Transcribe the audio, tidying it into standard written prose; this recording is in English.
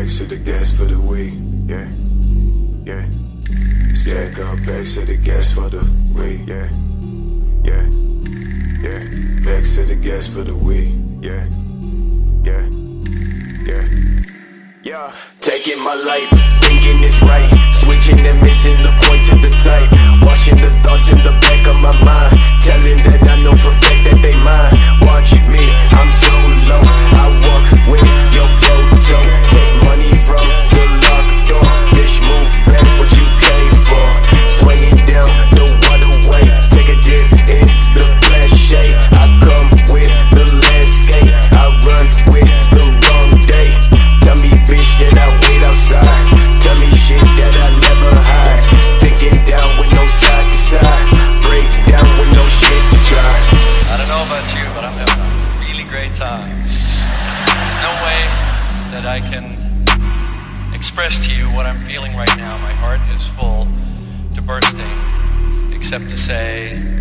bags to the gas for the weed, yeah, yeah. Stack up bags to the gas for the weed, yeah, yeah, yeah. Bags to the gas for the weed, yeah, yeah, yeah. Yeah, taking my life, thinking it's right, switching and missing the point to the type, washing the thoughts in the back of my mind, telling that I know for a fact that they mine. Watch me, I'm so low, I walk with your photo, take money from the locked door, bitch move back what you came for, swinging down the waterway, take a dip in the flash shade, I come with the landscape, I run with the wrong day, tell me bitch that I wait outside, tell me shit that I never hide, thinking down with no side to side, break down with no shit to try. I don't know about you, but I'm having a really great time. There's no way that I can express to you what I'm feeling right now. My heart is full to bursting, except to say